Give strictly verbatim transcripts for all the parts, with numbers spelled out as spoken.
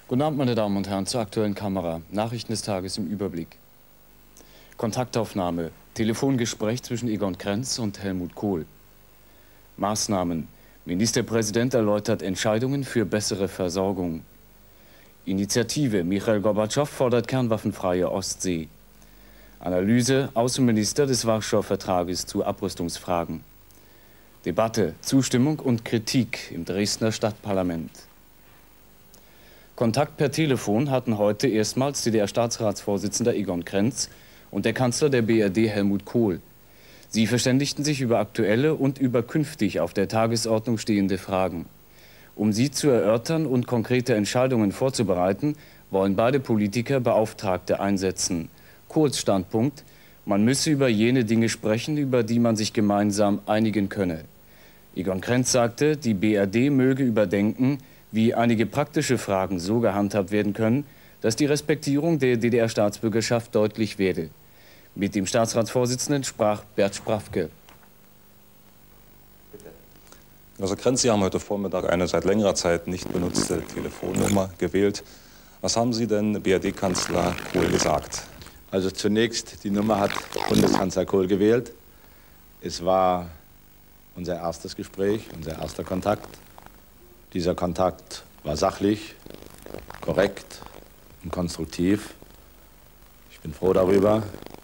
Guten Abend, meine Damen und Herren, zur Aktuellen Kamera. Nachrichten des Tages im Überblick. Kontaktaufnahme, Telefongespräch zwischen Egon Krenz und Helmut Kohl. Maßnahmen, Ministerpräsident erläutert Entscheidungen für bessere Versorgung. Initiative, Michail Gorbatschow fordert kernwaffenfreie Ostsee. Analyse, Außenminister des Warschauer Vertrages zu Abrüstungsfragen. Debatte, Zustimmung und Kritik im Dresdner Stadtparlament. Kontakt per Telefon hatten heute erstmals D D R-Staatsratsvorsitzender Egon Krenz und der Kanzler der B R D Helmut Kohl. Sie verständigten sich über aktuelle und über künftig auf der Tagesordnung stehende Fragen. Um sie zu erörtern und konkrete Entscheidungen vorzubereiten, wollen beide Politiker Beauftragte einsetzen. Kohls Standpunkt: Man müsse über jene Dinge sprechen, über die man sich gemeinsam einigen könne. Egon Krenz sagte, die B R D möge überdenken, wie einige praktische Fragen so gehandhabt werden können, dass die Respektierung der D D R-Staatsbürgerschaft deutlich werde. Mit dem Staatsratsvorsitzenden sprach Bert Sprafke. Herr Krenz, Sie haben heute Vormittag eine seit längerer Zeit nicht benutzte Telefonnummer gewählt. Was haben Sie denn B R D-Kanzler Kohl gesagt? Also zunächst, die Nummer hat Bundeskanzler Kohl gewählt. Es war unser erstes Gespräch, unser erster Kontakt. Dieser Kontakt war sachlich, korrekt und konstruktiv. Ich bin froh darüber,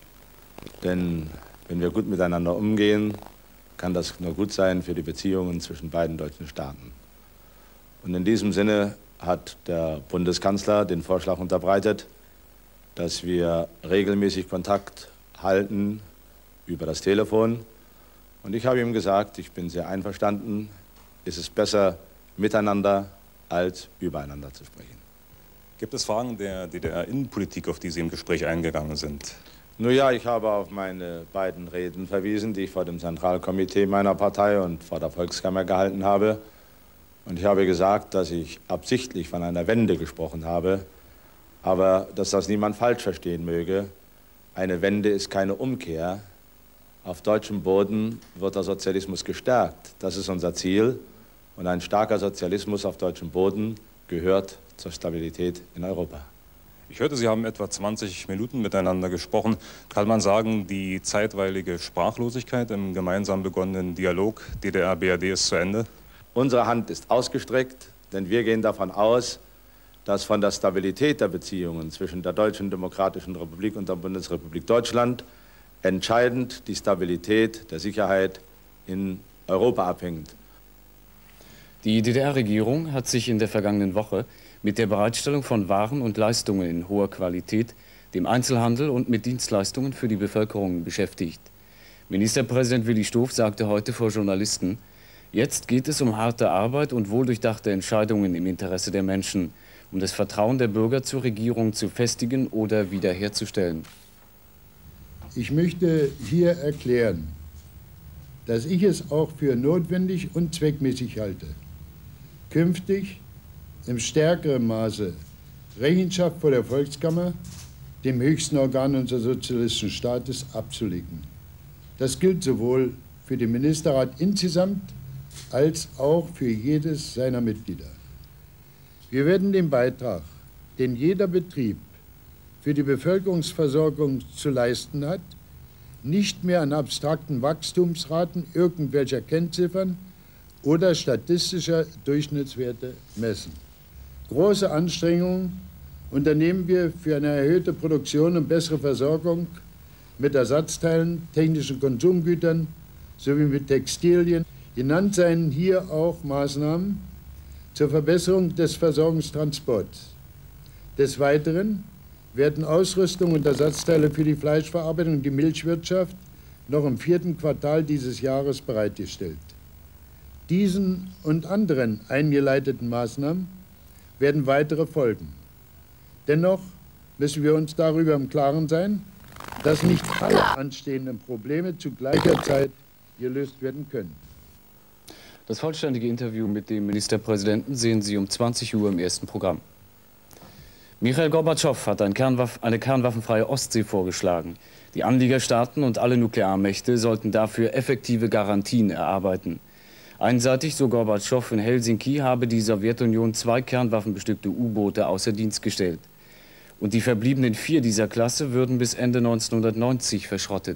denn wenn wir gut miteinander umgehen, kann das nur gut sein für die Beziehungen zwischen beiden deutschen Staaten. Und in diesem Sinne hat der Bundeskanzler den Vorschlag unterbreitet, dass wir regelmäßig Kontakt halten über das Telefon. Und ich habe ihm gesagt, ich bin sehr einverstanden, es ist besser, miteinander als übereinander zu sprechen. Gibt es Fragen der D D R-Innenpolitik, auf die Sie im Gespräch eingegangen sind? Nun ja, ich habe auf meine beiden Reden verwiesen, die ich vor dem Zentralkomitee meiner Partei und vor der Volkskammer gehalten habe. Und ich habe gesagt, dass ich absichtlich von einer Wende gesprochen habe, aber dass das niemand falsch verstehen möge. Eine Wende ist keine Umkehr. Auf deutschem Boden wird der Sozialismus gestärkt. Das ist unser Ziel. Und ein starker Sozialismus auf deutschem Boden gehört zur Stabilität in Europa. Ich hörte, Sie haben etwa zwanzig Minuten miteinander gesprochen. Kann man sagen, die zeitweilige Sprachlosigkeit im gemeinsam begonnenen Dialog D D R B R D ist zu Ende? Unsere Hand ist ausgestreckt, denn wir gehen davon aus, dass von der Stabilität der Beziehungen zwischen der Deutschen Demokratischen Republik und der Bundesrepublik Deutschland entscheidend die Stabilität der Sicherheit in Europa abhängt. Die D D R-Regierung hat sich in der vergangenen Woche mit der Bereitstellung von Waren und Leistungen in hoher Qualität, dem Einzelhandel und mit Dienstleistungen für die Bevölkerung beschäftigt. Ministerpräsident Willi Stoph sagte heute vor Journalisten: Jetzt geht es um harte Arbeit und wohldurchdachte Entscheidungen im Interesse der Menschen, um das Vertrauen der Bürger zur Regierung zu festigen oder wiederherzustellen. Ich möchte hier erklären, dass ich es auch für notwendig und zweckmäßig halte, künftig im stärkeren Maße Rechenschaft vor der Volkskammer, dem höchsten Organ unseres sozialistischen Staates, abzulegen. Das gilt sowohl für den Ministerrat insgesamt als auch für jedes seiner Mitglieder. Wir werden den Beitrag, den jeder Betrieb für die Bevölkerungsversorgung zu leisten hat, nicht mehr an abstrakten Wachstumsraten irgendwelcher Kennziffern oder statistischer Durchschnittswerte messen. Große Anstrengungen unternehmen wir für eine erhöhte Produktion und bessere Versorgung mit Ersatzteilen, technischen Konsumgütern sowie mit Textilien. Genannt seien hier auch Maßnahmen zur Verbesserung des Versorgungstransports. Des Weiteren werden Ausrüstung und Ersatzteile für die Fleischverarbeitung und die Milchwirtschaft noch im vierten Quartal dieses Jahres bereitgestellt. Diesen und anderen eingeleiteten Maßnahmen werden weitere folgen. Dennoch müssen wir uns darüber im Klaren sein, dass nicht alle anstehenden Probleme zu gleicher Zeit gelöst werden können. Das vollständige Interview mit dem Ministerpräsidenten sehen Sie um zwanzig Uhr im ersten Programm. Michail Gorbatschow hat ein Kernwaff- eine kernwaffenfreie Ostsee vorgeschlagen. Die Anliegerstaaten und alle Nuklearmächte sollten dafür effektive Garantien erarbeiten. Einseitig, so Gorbatschow in Helsinki, habe die Sowjetunion zwei kernwaffenbestückte U-Boote außer Dienst gestellt. Und die verbliebenen vier dieser Klasse würden bis Ende neunzehnhundertneunzig verschrottet.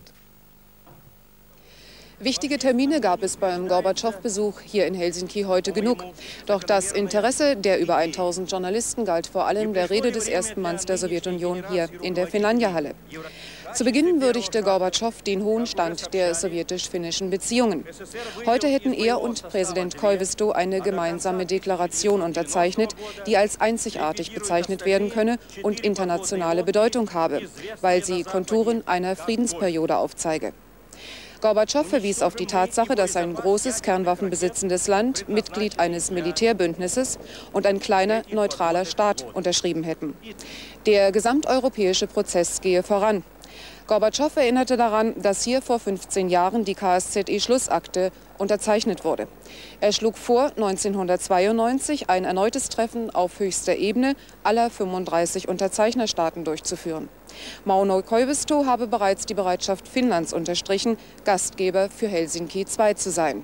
Wichtige Termine gab es beim Gorbatschow-Besuch hier in Helsinki heute genug. Doch das Interesse der über tausend Journalisten galt vor allem der Rede des ersten Manns der Sowjetunion hier in der Finlandia-Halle. Zu Beginn würdigte Gorbatschow den hohen Stand der sowjetisch-finnischen Beziehungen. Heute hätten er und Präsident Koivisto eine gemeinsame Deklaration unterzeichnet, die als einzigartig bezeichnet werden könne und internationale Bedeutung habe, weil sie Konturen einer Friedensperiode aufzeige. Gorbatschow verwies auf die Tatsache, dass ein großes kernwaffenbesitzendes Land Mitglied eines Militärbündnisses und ein kleiner neutraler Staat unterschrieben hätten. Der gesamteuropäische Prozess gehe voran. Gorbatschow erinnerte daran, dass hier vor fünfzehn Jahren die K S Z E-Schlussakte unterzeichnet wurde. Er schlug vor, neunzehnhundertzweiundneunzig ein erneutes Treffen auf höchster Ebene aller fünfunddreißig Unterzeichnerstaaten durchzuführen. Mauno Koivisto habe bereits die Bereitschaft Finnlands unterstrichen, Gastgeber für Helsinki zwei zu sein.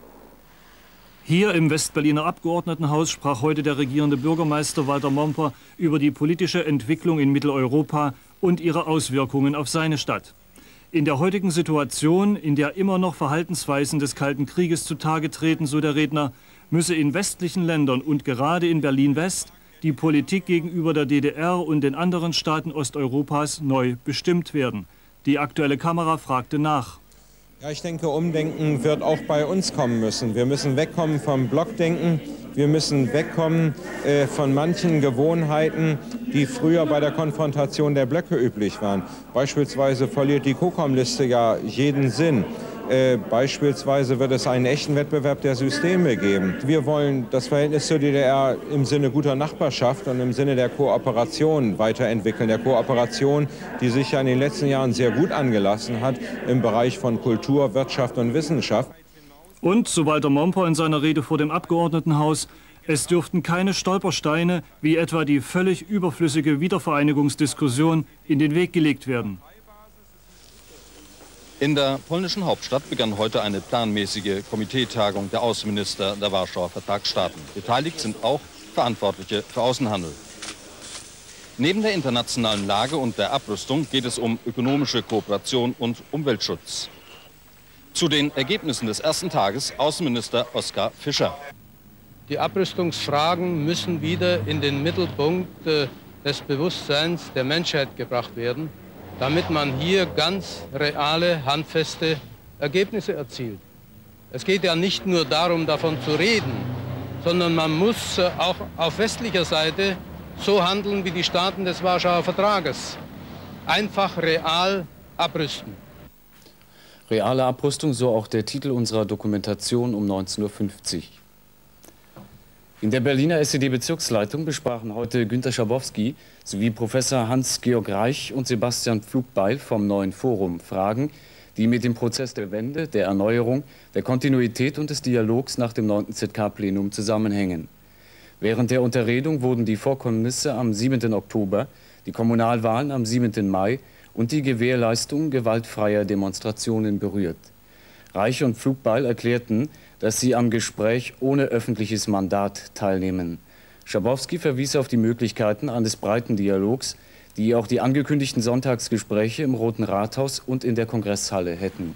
Hier im Westberliner Abgeordnetenhaus sprach heute der regierende Bürgermeister Walter Momper über die politische Entwicklung in Mitteleuropa und ihre Auswirkungen auf seine Stadt. In der heutigen Situation, in der immer noch Verhaltensweisen des Kalten Krieges zutage treten, so der Redner, müsse in westlichen Ländern und gerade in Berlin-West die Politik gegenüber der D D R und den anderen Staaten Osteuropas neu bestimmt werden. Die aktuelle Kamera fragte nach. Ja, ich denke, Umdenken wird auch bei uns kommen müssen. Wir müssen wegkommen vom Blockdenken. Wir müssen wegkommen äh, von manchen Gewohnheiten, die früher bei der Konfrontation der Blöcke üblich waren. Beispielsweise verliert die COCOM-Liste ja jeden Sinn. Äh, beispielsweise wird es einen echten Wettbewerb der Systeme geben. Wir wollen das Verhältnis zur D D R im Sinne guter Nachbarschaft und im Sinne der Kooperation weiterentwickeln. Der Kooperation, die sich ja in den letzten Jahren sehr gut angelassen hat im Bereich von Kultur, Wirtschaft und Wissenschaft. Und, so Walter Momper in seiner Rede vor dem Abgeordnetenhaus, es dürften keine Stolpersteine, wie etwa die völlig überflüssige Wiedervereinigungsdiskussion, in den Weg gelegt werden. In der polnischen Hauptstadt begann heute eine planmäßige Komiteetagung der Außenminister der Warschauer Vertragsstaaten. Beteiligt sind auch Verantwortliche für Außenhandel. Neben der internationalen Lage und der Abrüstung geht es um ökonomische Kooperation und Umweltschutz. Zu den Ergebnissen des ersten Tages Außenminister Oskar Fischer. Die Abrüstungsfragen müssen wieder in den Mittelpunkt äh, des Bewusstseins der Menschheit gebracht werden, damit man hier ganz reale, handfeste Ergebnisse erzielt. Es geht ja nicht nur darum, davon zu reden, sondern man muss äh, auch auf westlicher Seite so handeln wie die Staaten des Warschauer Vertrages. Einfach real abrüsten. Reale Abrüstung, so auch der Titel unserer Dokumentation um neunzehn Uhr fünfzig. In der Berliner S E D-Bezirksleitung besprachen heute Günter Schabowski sowie Professor Hans-Georg Reich und Sebastian Pflugbeil vom Neuen Forum Fragen, die mit dem Prozess der Wende, der Erneuerung, der Kontinuität und des Dialogs nach dem neunten Z K-Plenum zusammenhängen. Während der Unterredung wurden die Vorkommnisse am siebenten Oktober, die Kommunalwahlen am siebenten Mai und die Gewährleistung gewaltfreier Demonstrationen berührt. Reich und Pflugbeil erklärten, dass sie am Gespräch ohne öffentliches Mandat teilnehmen. Schabowski verwies auf die Möglichkeiten eines breiten Dialogs, die auch die angekündigten Sonntagsgespräche im Roten Rathaus und in der Kongresshalle hätten.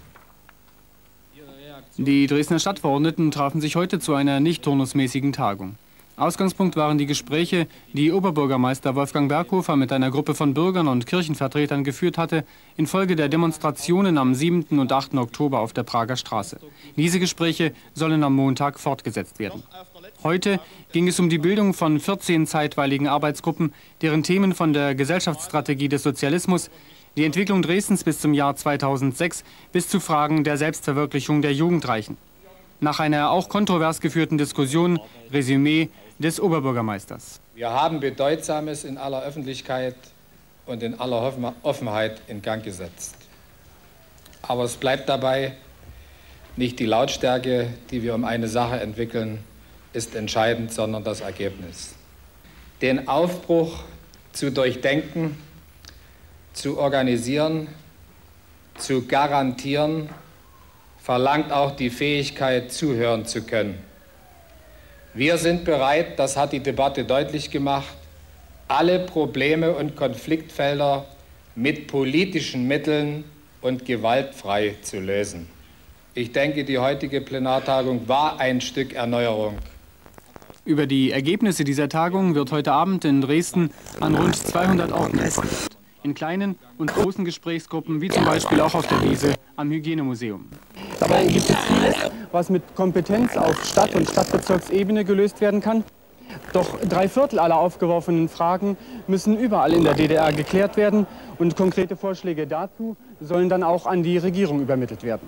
Die Dresdner Stadtverordneten trafen sich heute zu einer nicht turnusmäßigen Tagung. Ausgangspunkt waren die Gespräche, die Oberbürgermeister Wolfgang Berghofer mit einer Gruppe von Bürgern und Kirchenvertretern geführt hatte, infolge der Demonstrationen am siebten und achten Oktober auf der Prager Straße. Diese Gespräche sollen am Montag fortgesetzt werden. Heute ging es um die Bildung von vierzehn zeitweiligen Arbeitsgruppen, deren Themen von der Gesellschaftsstrategie des Sozialismus, die Entwicklung Dresdens bis zum Jahr zweitausendsechs bis zu Fragen der Selbstverwirklichung der Jugend reichen. Nach einer auch kontrovers geführten Diskussion Resümee des Oberbürgermeisters. Wir haben Bedeutsames in aller Öffentlichkeit und in aller Offenheit in Gang gesetzt. Aber es bleibt dabei, nicht die Lautstärke, die wir um eine Sache entwickeln, ist entscheidend, sondern das Ergebnis. Den Aufbruch zu durchdenken, zu organisieren, zu garantieren, verlangt auch die Fähigkeit, zuhören zu können. Wir sind bereit, das hat die Debatte deutlich gemacht, alle Probleme und Konfliktfelder mit politischen Mitteln und gewaltfrei zu lösen. Ich denke, die heutige Plenartagung war ein Stück Erneuerung. Über die Ergebnisse dieser Tagung wird heute Abend in Dresden an rund zweihundert Orten informiert. In kleinen und großen Gesprächsgruppen, wie zum Beispiel auch auf der Wiese am Hygienemuseum. Dabei gibt es vieles, was mit Kompetenz auf Stadt- und Stadtbezirksebene gelöst werden kann. Doch drei Viertel aller aufgeworfenen Fragen müssen überall in der D D R geklärt werden und konkrete Vorschläge dazu sollen dann auch an die Regierung übermittelt werden.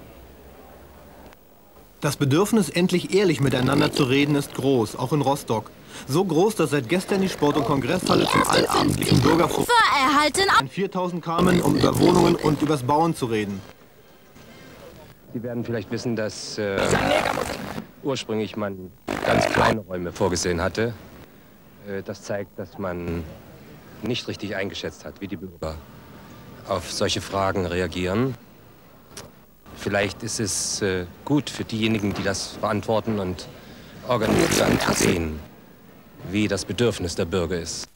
Das Bedürfnis, endlich ehrlich miteinander zu reden, ist groß, auch in Rostock. So groß, dass seit gestern die Sport- und Kongresshalle zum allabendlichen Bürgerforum an viertausend kamen, um über Wohnungen und übers Bauen zu reden. Sie werden vielleicht wissen, dass äh, ursprünglich man ganz kleine Räume vorgesehen hatte. Äh, das zeigt, dass man nicht richtig eingeschätzt hat, wie die Bürger auf solche Fragen reagieren. Vielleicht ist es äh, gut für diejenigen, die das verantworten und organisieren, zu sehen, wie das Bedürfnis der Bürger ist.